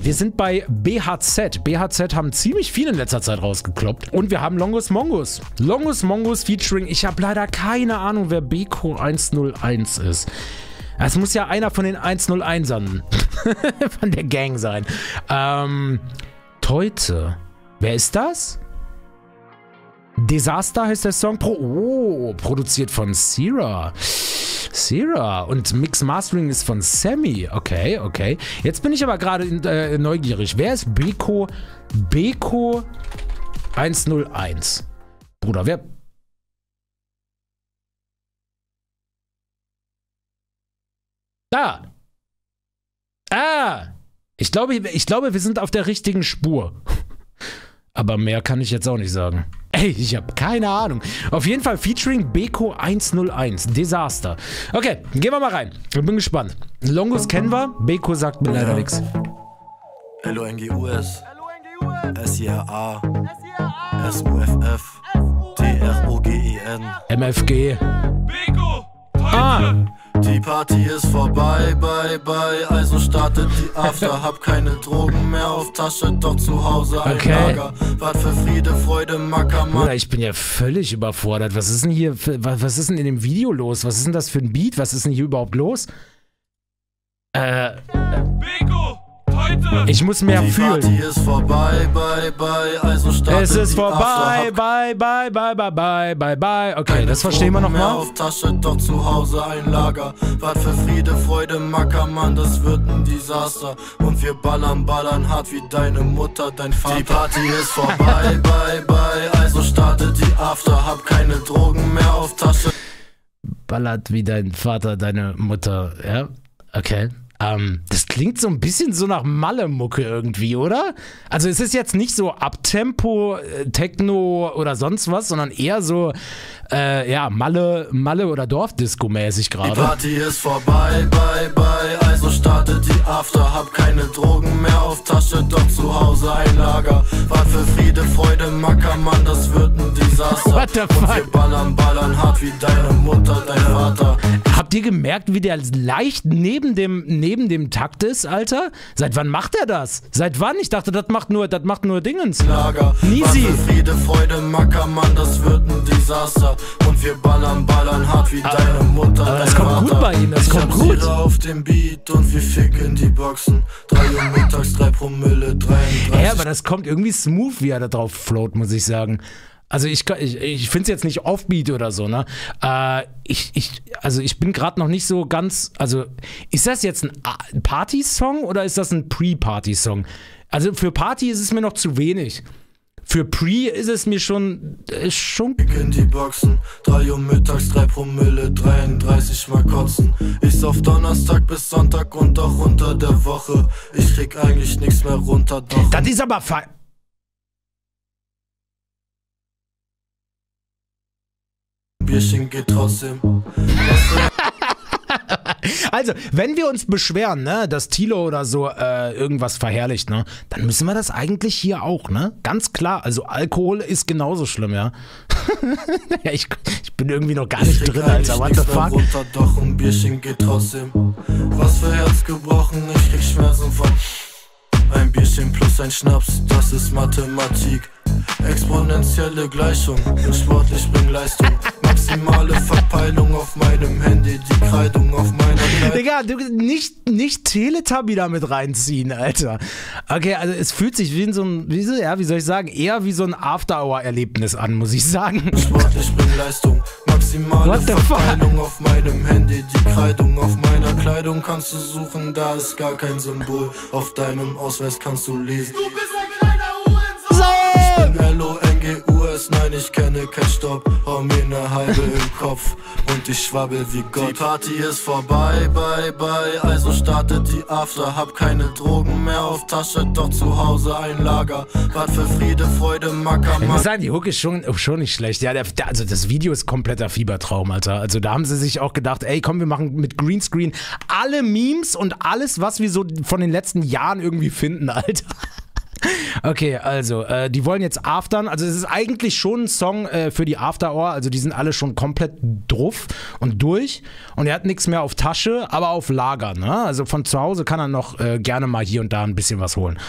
Wir sind bei BHZ. BHZ haben ziemlich viel in letzter Zeit rausgekloppt. Und wir haben Longus Mongus. Longus Mongus featuring, ich habe leider keine Ahnung, wer Beko 101 ist. Es muss ja einer von den 101ern von der Gang sein. Teute. Wer ist das? Disaster heißt der Song. Produziert von Sierra. Und Mix Mastering ist von Sammy. Okay, okay. Jetzt bin ich aber gerade neugierig. Wer ist Beko 101? Bruder, wer... Da! Ich glaube, wir sind auf der richtigen Spur. Aber mehr kann ich jetzt auch nicht sagen. Ey, ich habe keine Ahnung. Auf jeden Fall featuring Beko 101. Desaster. Okay, gehen wir mal rein. Ich bin gespannt. Longus kennen wir. Beko sagt mir leider nichts. LONGUS SIRA SUFF DROGEN MFG. Beko! Teute! Die Party ist vorbei, bye, also startet die After. Hab keine Drogen mehr auf Tasche, doch zu Hause ein Lager. Wart für Friede, Freude, Mackermann. Ich bin ja völlig überfordert. Was ist denn hier, was ist denn in dem Video los? Was ist denn das für ein Beat? Was ist denn hier überhaupt los? Beko! Teute! Ich muss mehr fühlen. Die Party ist vorbei, bye, also startet es ist die vorbei, After. bye. Okay, das verstehen wir nochmal. Auf Tasche, doch zu Hause ein Lager. Wart für Friede, Freude, Mackermann, das wird ein Desaster. Und wir ballern hart wie deine Mutter, dein Vater. Die Party ist vorbei, bye, also startet die After. Hab keine Drogen mehr auf Tasche. Ballert wie dein Vater, deine Mutter, ja? Okay. Das klingt so ein bisschen so nach Malle-Mucke irgendwie, oder? Also es ist jetzt nicht so Abtempo, Techno oder sonst was, sondern eher so, ja, Malle oder Dorfdisco-mäßig gerade. Die Party ist vorbei, bye, also startet die After. Hab keine Drogen mehr auf Tasche, doch zu Hause ein Lager. Wart für Friede, Freude, Mackermann, das wird ein Desaster. What the fuck? Und wir ballern hart wie deine Mutter, dein Vater. Habt ihr gemerkt, wie der leicht neben dem Takt ist, Alter? Seit wann macht er das? Seit wann? Ich dachte, das macht nur Dingens. Lager. Nisi. Friede, Freude, Mackermann, das wird ein Desaster. Und wir ballern hart wie deine Mutter, aber das kommt gut bei ihm, das kommt gut. Auf dem Beat und wir ficken die Boxen. 3 Uhr mittags, 3 Promille, 33. Ja, aber das kommt irgendwie smooth, wie er da drauf float, muss ich sagen. Also ich finde es jetzt nicht Offbeat oder so, ne? Also ich bin gerade noch nicht so ganz, also ist das jetzt ein Party-Song oder ist das ein Pre-Party-Song? Also für Party ist es mir noch zu wenig. Für Pre ist es mir schon in die Boxen, 3 Uhr mittags, 3 Promille, 33 mal kotzen. Ich auf Donnerstag bis Sonntag und auch unter der Woche. Ich krieg eigentlich nichts mehr runter, doch. Das ist aber fein. Bierchen geht trotzdem. Also, wenn wir uns beschweren, ne, dass Tilo oder so irgendwas verherrlicht, ne, dann müssen wir das eigentlich hier auch, ne? Ganz klar. Also Alkohol ist genauso schlimm, ja. Ja, ich bin irgendwie noch gar nicht drin, Alter. What the fuck? Runter, doch ein Bierchen geht trotzdem. Was für Herz gebrochen, ich krieg Schmerzen von. Ein Bierchen plus ein Schnaps, das ist Mathematik. Exponentielle Gleichung, bin sportlich, bring Leistung. Maximale Verpeilung auf meinem Handy, die Kreidung auf meiner Kleidung. Digga, du nicht Teletubby da mit reinziehen, Alter. Okay, also es fühlt sich wie so ein, wie soll ich sagen, eher wie so ein After-Hour-Erlebnis an, muss ich sagen. Sportlich, bring Leistung. Maximale Verpeilung auf meinem Handy, die Kreidung auf meiner Kleidung kannst du suchen, da ist gar kein Symbol. Auf deinem Ausweis kannst du lesen. Du bist ein kleiner Hurensohn! Ich bin LONGUS, nein, ich kenne kein Stopp. Hau mir eine halbe im Kopf und ich schwabbel wie Gott. Die Party ist vorbei, bye, also startet die After. Hab keine Drogen mehr auf Tasche, doch zu Hause ein Lager. Wart für Friede, Freude, Mackermann. Ich muss sagen, die Hook ist schon nicht schlecht. Ja, also das Video ist kompletter Fiebertraum, Alter. Also da haben sie sich auch gedacht, ey, komm, wir machen mit Greenscreen alle Memes und alles, was wir so von den letzten Jahren irgendwie finden, Alter. Okay, also, die wollen jetzt aftern. Also, es ist eigentlich schon ein Song für die After-Hour. Also, die sind alle schon komplett druff und durch. Und er hat nichts mehr auf Tasche, aber auf Lager. Ne? Also, von zu Hause kann er noch gerne mal hier und da ein bisschen was holen.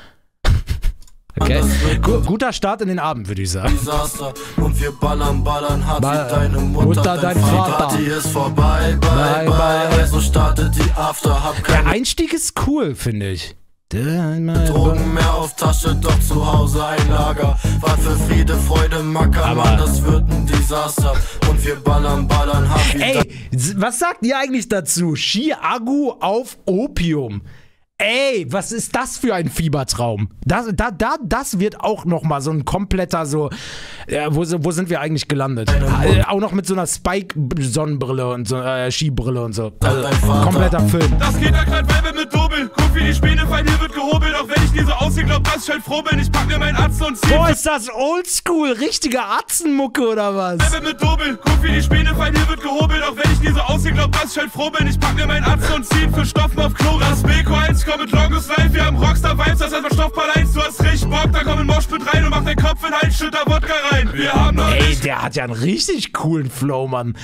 Okay. Guter Start in den Abend, würde ich sagen. Desaster. Und wir ballern hart wie deine Mutter, dein Vater. Die ist vorbei, bye. Also startet die After. Hab Der Einstieg ist cool, finde ich. Drogen mehr auf Tasche, doch zu Hause ein Lager. Wart für Friede, Freude, Macker, Mann, das wird ein Desaster. Und wir ballern hart wie Ey, was sagt ihr eigentlich dazu? Chiagu auf Opium. Ey, was ist das für ein Fiebertraum? Das wird auch nochmal so ein kompletter so, wo sind wir eigentlich gelandet? Auch noch mit so einer Spike-Sonnenbrille und so, Skibrille und so. Also, kompletter Film. Das geht da grad Weibe mit Dobel. Guck wie die Späne fallen, hier wird gehobelt. Auch wenn ich nie so aussehe, glaub, dass ich halt froh bin. Ich pack mir meinen Atzen und zieh. Boah, ist das oldschool, richtige Atzenmucke oder was? Weibe mit Dobel. Guck wie die Späne fallen, hier wird gehobelt. Auch wenn ich nie so aussehe, glaub, dass ich halt froh bin. Ich pack mir meinen Atzen und zieh für Stoffen auf Klo. Das Beko 1 komm mit Longos Live, wir haben Rockstar-Vibes, das heißt mal Stoffball 1, du hast richtig Bock, da komm in Moshpit rein und mach den Kopf in Hals, schütter Wodka rein. Wir haben noch Ey, der hat ja einen richtig coolen Flow, Mann.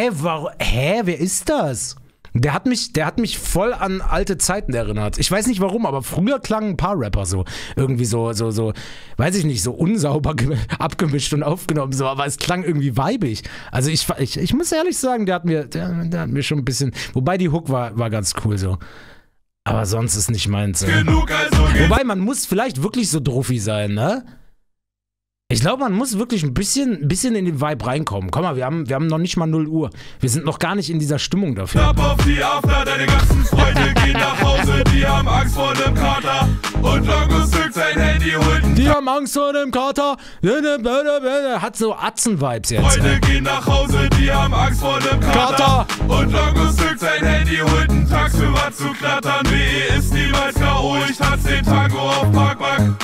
Wer ist das? Der hat mich voll an alte Zeiten erinnert. Ich weiß nicht warum, aber früher klangen ein paar Rapper so. Irgendwie so, weiß ich nicht, so unsauber abgemischt und aufgenommen, so, aber es klang irgendwie weibig. Also ich muss ehrlich sagen, der hat mir schon ein bisschen, wobei die Hook war ganz cool so. Aber sonst ist nicht meins. genug, also Wobei, man muss vielleicht wirklich so druffi sein, ne? Ich glaube, man muss wirklich ein bisschen in den Vibe reinkommen. Komm mal, wir haben noch nicht mal 0 Uhr. Wir sind noch gar nicht in dieser Stimmung dafür. Ab auf die After, deine ganzen Freunde gehen nach Hause, die haben Angst vor dem Kater. Und Longos zückt sein Handy, holt einen Die haben Angst vor dem Kater. Hat so Atzen-Vibes jetzt. Freunde gehen nach Hause, die haben Angst vor dem Kater. Und Longos zückt sein Handy, holt einen Tax für was zu klattern. WE ist niemals K.O., ich tanz den Tango auf Parkbank.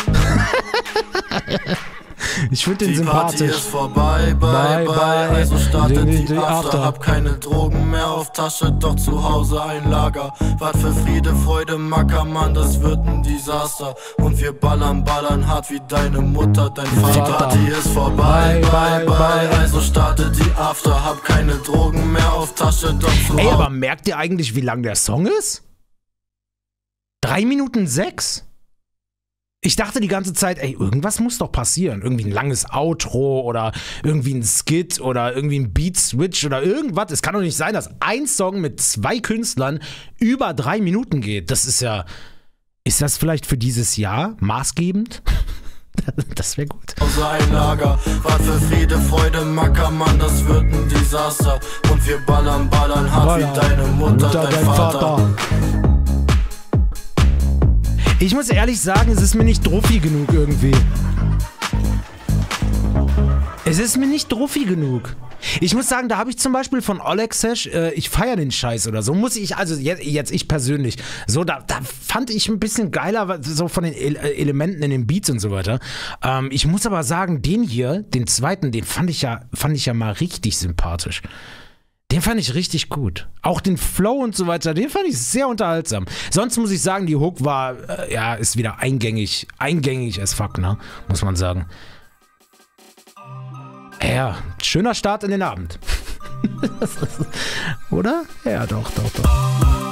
Ich finde den Die Party sympathisch. ist vorbei, bye. Also startet die After. Hab keine Drogen mehr auf Tasche, doch zu Hause ein Lager. Wart für Friede, Freude, Macker, Mann, das wird ein Desaster. Und wir ballern hart wie deine Mutter, dein Vater. Die Party ist vorbei, bye. Also startet die After. Hab keine Drogen mehr auf Tasche, doch zu Hause. Ey, aber merkt ihr eigentlich, wie lang der Song ist? 3 Minuten 6? Ich dachte die ganze Zeit, ey, irgendwas muss doch passieren. Irgendwie ein langes Outro oder irgendwie ein Skit oder irgendwie ein Beat-Switch oder irgendwas. Es kann doch nicht sein, dass ein Song mit 2 Künstlern über 3 Minuten geht. Das ist ja... Ist das vielleicht für dieses Jahr maßgebend? Das wäre gut. Ein Lager, wart für Friede, Freude, Macker, Mann, das wird ein Desaster. Und wir ballern hart wie deine Mutter, dein Vater. Ich muss ehrlich sagen, es ist mir nicht druffi genug irgendwie. Es ist mir nicht druffi genug. Ich muss sagen, da habe ich zum Beispiel von Oleg Sesh, ich feiere den Scheiß oder so, muss ich, also jetzt ich persönlich, so, da fand ich ein bisschen geiler, so von den Elementen in den Beats und so weiter. Ich muss aber sagen, den hier, den zweiten, den fand ich ja mal richtig sympathisch. Den fand ich richtig gut. Auch den Flow und so weiter, den fand ich sehr unterhaltsam. Sonst muss ich sagen, die Hook war, ist wieder eingängig as fuck, ne? Muss man sagen. Ja, schöner Start in den Abend. Oder? Ja, doch.